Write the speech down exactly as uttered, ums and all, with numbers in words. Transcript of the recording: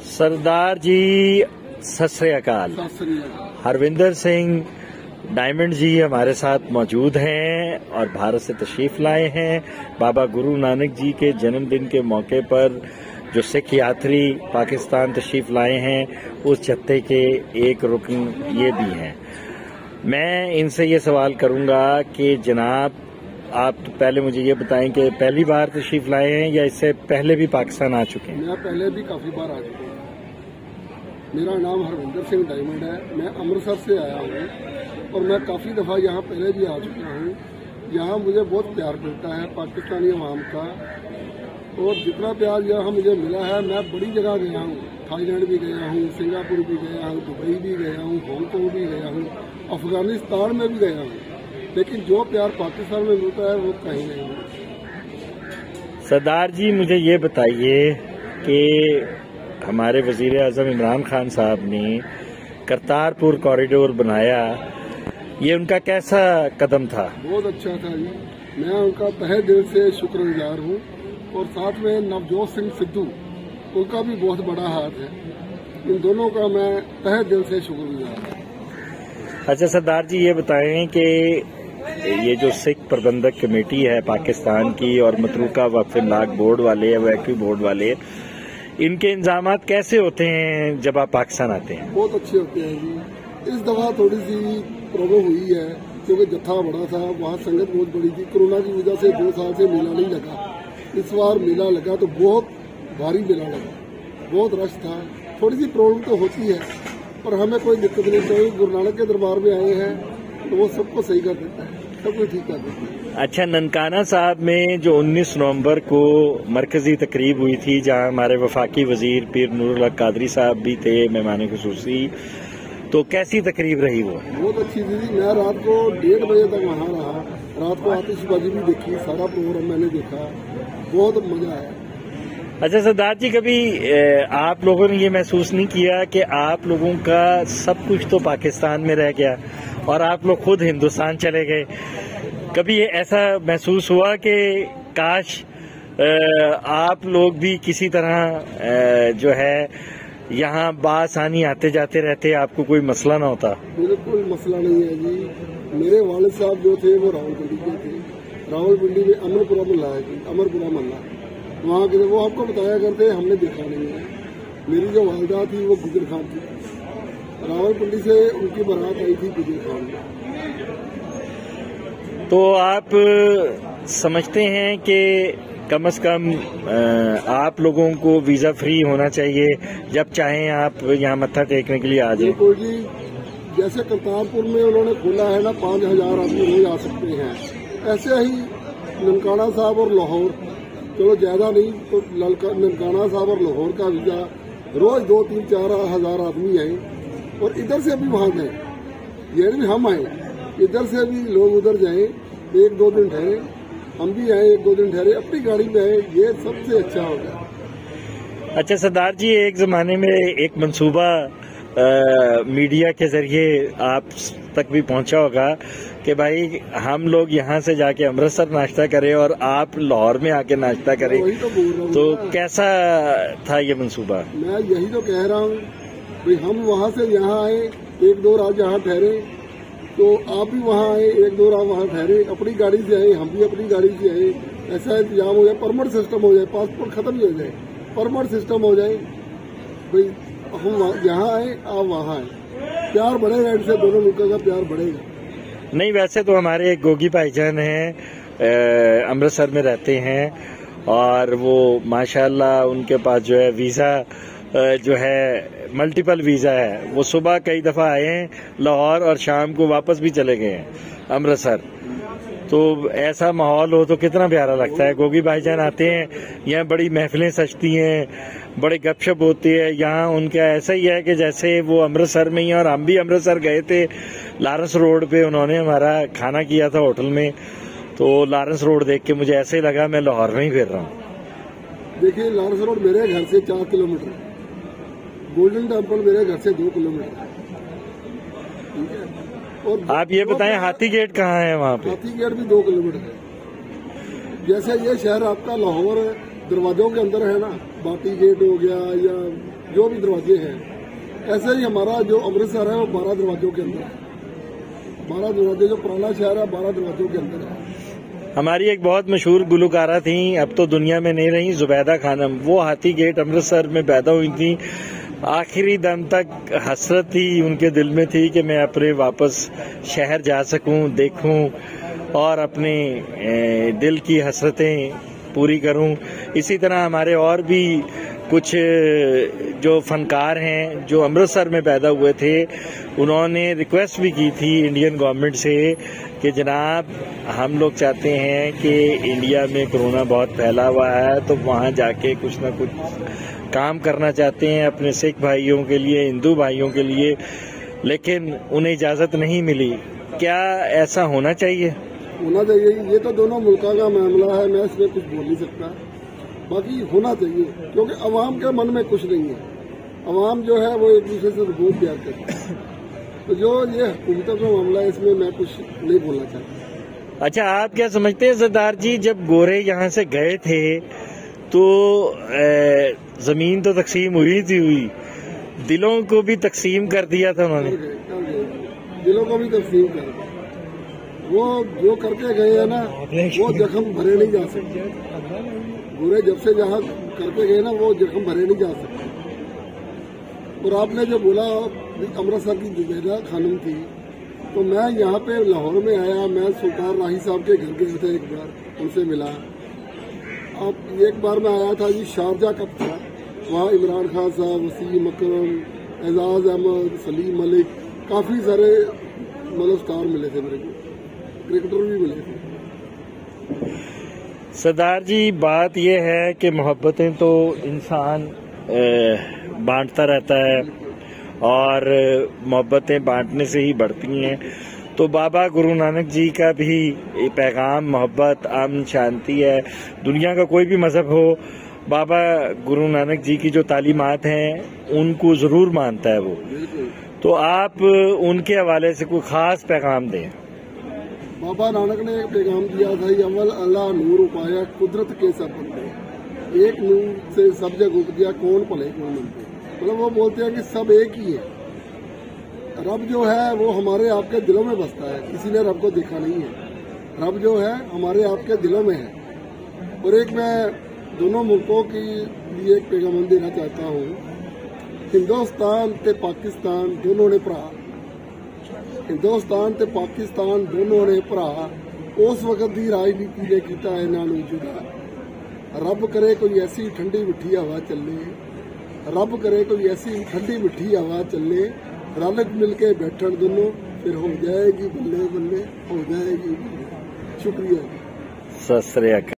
सरदार जी सत श्री अकाल। हरविंदर सिंह डायमंड जी हमारे साथ मौजूद हैं और भारत से तशरीफ लाए हैं। बाबा गुरु नानक जी के जन्मदिन के मौके पर जो सिख यात्री पाकिस्तान तशरीफ लाए हैं उस जत्थे के एक रुकन ये भी हैं। मैं इनसे ये सवाल करूंगा कि जनाब आप तो पहले मुझे ये बताएं कि पहली बार तशरीफ लाए हैं या इससे पहले भी पाकिस्तान आ चुके हैं? मैं पहले भी काफी बार आ चुका हूँ। मेरा नाम हरविंदर सिंह डायमंड है। मैं अमृतसर से आया हूँ और मैं काफी दफा यहाँ पहले भी आ चुका हूँ। यहाँ मुझे बहुत प्यार मिलता है पाकिस्तानी अवाम का, और जितना प्यार यहाँ मुझे मिला है, मैं बड़ी जगह गया हूँ। थाईलैंड भी गया हूँ, सिंगापुर भी गया हूँ, दुबई भी गया हूँ, हांगकांग भी गया हूँ, अफगानिस्तान में भी गया हूँ, लेकिन जो प्यार पाकिस्तान में मिलता है वो कहीं नहीं मिलता। सरदार जी मुझे ये बताइए कि हमारे वजीर आजम इमरान खान साहब ने करतारपुर कॉरिडोर बनाया, ये उनका कैसा कदम था? बहुत अच्छा था जी। मैं उनका तहे दिल से शुक्रगुजार हूँ, और साथ में नवजोत सिंह सिद्धू, उनका भी बहुत बड़ा हाथ है। इन दोनों का मैं तहे दिल से शुक्रगुजार हूँ। अच्छा सरदार जी ये बताएं कि ये जो सिख प्रबंधक कमेटी है पाकिस्तान की और मतरूका वक्फ इमलाक बोर्ड वाले, वैक्यू बोर्ड वाले, इनके इंतजामात कैसे होते हैं जब आप पाकिस्तान आते हैं? बहुत अच्छे होते हैं जी। इस दफा थोड़ी सी प्रॉब्लम हुई है क्योंकि जत्था बड़ा था, वहाँ संगत बहुत बड़ी थी। कोरोना की वजह से दो साल से मेला नहीं लगा। इस बार मेला लगा तो बहुत भारी मेला लगा, बहुत रश था। थोड़ी सी प्रॉब्लम तो होती है पर हमें कोई दिक्कत नहीं चाहिए। गुरु नानक के दरबार में आए हैं तो वो सबको सही कर देता है, सब कुछ ठीक कर देता है। अच्छा, ननकाना साहब में जो उन्नीस नवंबर को मरकजी तकरीब हुई थी जहां हमारे वफाकी वजीर पीर नूरुल हक कादरी साहब भी थे मेहमान खुसूसी, तो कैसी तकरीब रही वो? बहुत अच्छी थी। मैं रात को डेढ़ बजे तक वहाँ रहा। रात को आतिशबाजी भी देखी, सारा प्रोग्राम मैंने देखा, बहुत मजा आया। अच्छा सरदार जी, कभी आप लोगों ने ये महसूस नहीं किया कि आप लोगों का सब कुछ तो पाकिस्तान में रह गया और आप लोग खुद हिंदुस्तान चले गए? कभी ये ऐसा महसूस हुआ कि काश आप लोग भी किसी तरह जो है यहाँ बासानी आते जाते रहते, आपको कोई मसला ना होता? बिल्कुल मसला नहीं है जी। मेरे वालिद साहब जो थे वो रावलपिंडी के थे। रावलपिंडी में अमरपुरा मोहल्ला है जी, अमरपुरा मोहल्ला, वहाँ के वो आपको बताया करते, हमने देखा नहीं है। मेरी जो वालदा थी वो गुजर खान थी, रावलपिंडी से उनकी बारात आई थी गुजर खान में। तो आप समझते हैं कि कम से कम आप लोगों को वीजा फ्री होना चाहिए, जब चाहें आप यहाँ मत्था टेकने के लिए आ जाए? बिल्कुल जी। जैसे करतारपुर में उन्होंने खोला है ना, पाँच हजार आदमी रोज आ सकते हैं, ऐसे ही ननकाना साहब और लाहौर, चलो ज्यादा नहीं तो ननकाना साहब और लाहौर का वीजा रोज दो तीन चार हजार आदमी आए, और इधर से भी वहाँ गए, ये भी हम आए, इधर से भी लोग उधर जाए, एक दो दिन ठहरे, हम भी आए एक दो दिन ठहरे, अपनी गाड़ी में आए, ये सबसे अच्छा हो गया। अच्छा सरदार जी, एक जमाने में एक मंसूबा आ, मीडिया के जरिए आप तक भी पहुंचा होगा कि भाई हम लोग यहाँ से जाके अमृतसर नाश्ता करें और आप लाहौर में आके नाश्ता करें, वही तो बोल रहा हूँ। तो कैसा था ये मंसूबा? मैं यही तो कह रहा हूँ भाई, हम वहाँ से यहाँ आए, एक दो रात यहाँ ठहरे, तो आप भी वहाँ आए, एक दो रात वहाँ ठहरे, अपनी गाड़ी से आए, हम भी अपनी गाड़ी से आए। ऐसा इंतजाम हो जाए, परमानेंट सिस्टम हो जाए, पासपोर्ट खत्म ही हो जाए, परमानेंट सिस्टम हो जाए भाई, हम यहाँ आए आप वहाँ आए, प्यार बढ़ेगा, इनसे दोनों मुल्कों का प्यार बढ़ेगा। नहीं, वैसे तो हमारे एक गोगी भाईजान हैं, अमृतसर में रहते हैं और वो माशाल्लाह उनके पास जो है वीजा जो है मल्टीपल वीजा है। वो सुबह कई दफा आए हैं लाहौर और शाम को वापस भी चले गए हैं अमृतसर। तो ऐसा माहौल हो तो कितना प्यारा लगता है। गोगी भाईजान आते हैं, यहाँ बड़ी महफिलें सजती हैं, बड़े गपशप होती है। यहाँ उनका ऐसा ही है कि जैसे वो अमृतसर में ही, और हम भी अमृतसर गए थे, लारेंस रोड पे उन्होंने हमारा खाना किया था होटल में, तो लारेंस रोड देख के मुझे ऐसे ही लगा मैं लाहौर में ही फिर रहा हूँ। देखिए, लारेंस रोड मेरे घर से चार किलोमीटर, गोल्डन टेम्पल मेरे घर से दो किलोमीटर, ठीक है। और आप ये बताएं हाथी गेट कहाँ है वहाँ पे? हाथी गेट भी दो किलोमीटर है। जैसे ये शहर आपका लाहौर दरवाजों के अंदर है ना, बाटी गेट हो गया या जो भी दरवाजे हैं, ऐसे ही हमारा जो अमृतसर है वो बारह दरवाजों के अंदर है। बारह दरवाजे, जो पुराना शहर है बारह दरवाजों के अंदर है। हमारी एक बहुत मशहूर गुलकारा थी, अब तो दुनिया में नहीं रही, जुबैदा खानम, वो हाथी गेट अमृतसर में पैदा हुई थी। आखिरी दम तक हसरत थी उनके दिल में थी कि मैं अपने वापस शहर जा सकूं, देखूं और अपने दिल की हसरतें पूरी करूं। इसी तरह हमारे और भी कुछ जो फनकार हैं जो अमृतसर में पैदा हुए थे, उन्होंने रिक्वेस्ट भी की थी इंडियन गवर्नमेंट से कि जनाब हम लोग चाहते हैं कि इंडिया में कोरोना बहुत फैला हुआ है, तो वहाँ जाके कुछ ना कुछ काम करना चाहते हैं अपने सिख भाइयों के लिए, हिंदू भाइयों के लिए, लेकिन उन्हें इजाज़त नहीं मिली। क्या ऐसा होना चाहिए? होना चाहिए। ये तो दोनों मुल्कों का मामला है, मैं इसमें कुछ बोल नहीं सकता। बाकी होना चाहिए, क्योंकि अवाम के मन में कुछ नहीं है। अवाम जो है वो एक दूसरे से बहुत प्यार करती है। तो जो ये हुकूमतों का मामला है, इसमें मैं कुछ नहीं बोलना चाहता। अच्छा, आप क्या समझते हैं सरदार जी, जब गोरे यहाँ से गए थे तो ए, जमीन तो तकसीम हुई थी हुई, दिलों को भी तकसीम कर दिया था उन्होंने। दिलों को भी तकसीम कर दिया। वो जो करके गए हैं ना, वो जख्म भरे नहीं जा सकते। गोरे जब से जहाँ करके गए ना, वो जख्म भरे नहीं जा सकते। और आपने जो बोला अमृतसर की जुबैदा खानम थी, तो मैं यहाँ पे लाहौर में आया, मैं सुल्तान राही साहब के घर गया था, एक बार उनसे मिला। अब एक बार मैं आया था जी, शारजा कप था, वहाँ इमरान खान साहब, वसीम अकरम, एजाज अहमद, सलीम मलिक, काफी सारे मतलब स्टार मिले थे मेरे को, क्रिकेटर भी मिले थे। सरदार जी, बात यह है कि मोहब्बतें तो इंसान बांटता रहता है और मोहब्बतें बांटने से ही बढ़ती हैं। तो बाबा गुरु नानक जी का भी पैगाम मोहब्बत, अमन, शांति है। दुनिया का कोई भी मजहब हो, बाबा गुरु नानक जी की जो तालीमात हैं उनको जरूर मानता है वो। तो आप उनके हवाले से कोई खास पैगाम दें। बाबा नानक ने एक पैगाम दिया था, अव्वल अल्लाह नूर उपाया कुदरत के सब बंदे, एक नूर से सब जग उग गया, कौन भले कौन बनते। मतलब वो बोलते हैं कि सब एक ही है। रब जो है वो हमारे आपके दिलों में बसता है, किसी ने रब को देखा नहीं है। रब जो है हमारे आपके दिलों में है। और एक मैं दोनों मुल्कों के लिए एक पैगाम देना चाहता हूँ। हिंदुस्तान ते पाकिस्तान दोनों ने भरा, हिंदुस्तान ते पाकिस्तान दोनों ने भरा, उस वक्त की राजनीति ने किया इन्हों जुदा। रब करे कोई ऐसी ठंडी मिठी हवा चले, रब करे कोई ऐसी ठंडी मिठी हवा चले, रल मिल के बैठन दोनों, फिर हो जाएगी बल्ले बल्ले, हो जाएगी। शुक्रिया। सत श्री अकाल।